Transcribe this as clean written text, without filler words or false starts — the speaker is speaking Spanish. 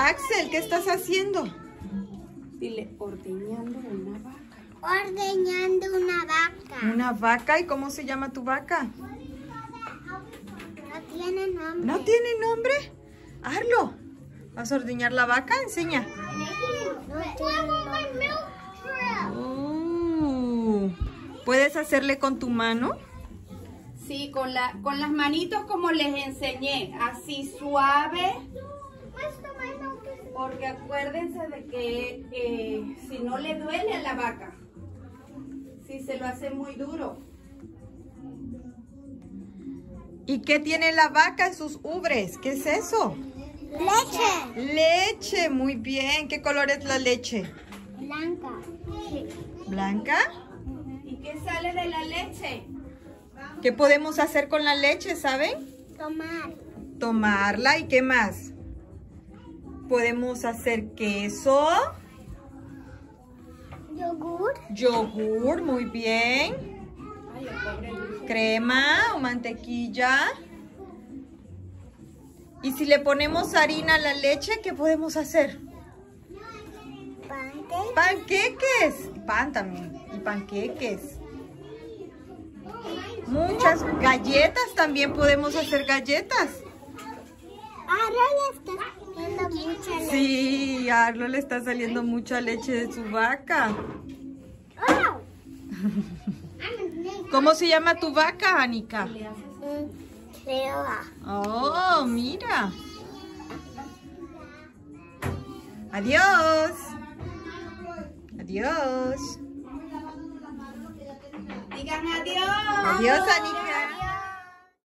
Axel, ¿qué estás haciendo? Dile, ordeñando una vaca. Ordeñando una vaca. ¿Una vaca? ¿Y cómo se llama tu vaca? No tiene nombre. ¿No tiene nombre? Arlo, ¿vas a ordeñar la vaca? Enseña. No tiene nombre. ¿Puedes hacerle con tu mano? Sí, con las manitos como les enseñé, así suave. Porque acuérdense de que si no le duele a la vaca, si se lo hace muy duro. ¿Y qué tiene la vaca en sus ubres? ¿Qué es eso? Leche. Leche, muy bien. ¿Qué color es la leche? Blanca. ¿Blanca? ¿Y qué sale de la leche? ¿Qué podemos hacer con la leche, saben? Tomar. Tomarla. ¿Y qué más? Podemos hacer queso. Yogur. Yogur, muy bien. Ay, el pobre Luis. Crema o mantequilla. Y si le ponemos harina a la leche, ¿qué podemos hacer? Pancake. Panqueques. Pan también. Y panqueques. Muchas galletas. También podemos hacer galletas. Ahora le está haciendo mucha leche. Sí, a Arlo le está saliendo mucha leche de su vaca. Oh. ¿Cómo se llama tu vaca, Anika? Leoa. Oh, mira. Adiós. Adiós. Digan adiós. Adiós, Anika.